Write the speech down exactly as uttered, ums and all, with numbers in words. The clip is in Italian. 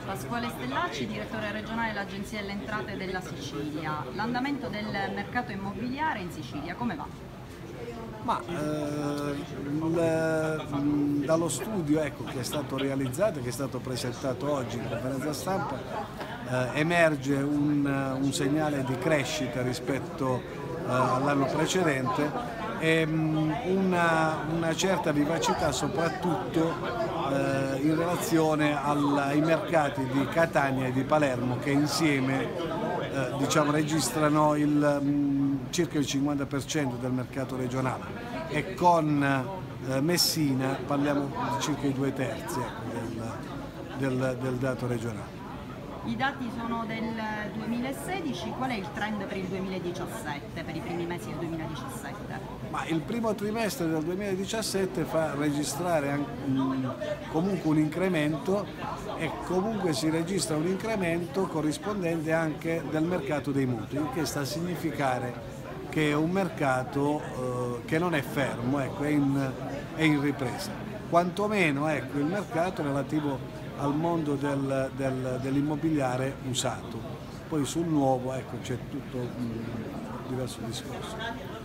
Pasquale Stellacci, direttore regionale dell'Agenzia delle Entrate della Sicilia. L'andamento del mercato immobiliare in Sicilia come va? Ma eh, il, dallo studio ecco, che è stato realizzato e che è stato presentato oggi in conferenza stampa eh, emerge un, un segnale di crescita rispetto eh, all'anno precedente e um, una, una certa vivacità soprattutto eh, in relazione al, ai mercati di Catania e di Palermo che insieme eh, diciamo, registrano il, um, circa il cinquanta per cento del mercato regionale e con eh, Messina parliamo di circa i due terzi ecco, del, del, del dato regionale. I dati sono del duemilasedici, qual è il trend per il duemiladiciassette, per i primi mesi del duemiladiciassette? Ma il primo trimestre del duemiladiciassette fa registrare anche, um, comunque un incremento e comunque si registra un incremento corrispondente anche del mercato dei mutui, il che sta a significare che è un mercato eh, che non è fermo, ecco, è, in, è in ripresa. Quantomeno ecco, il mercato relativo al mondo del, del, dell'immobiliare usato. Poi sul nuovo ecco, c'è tutto un diverso discorso.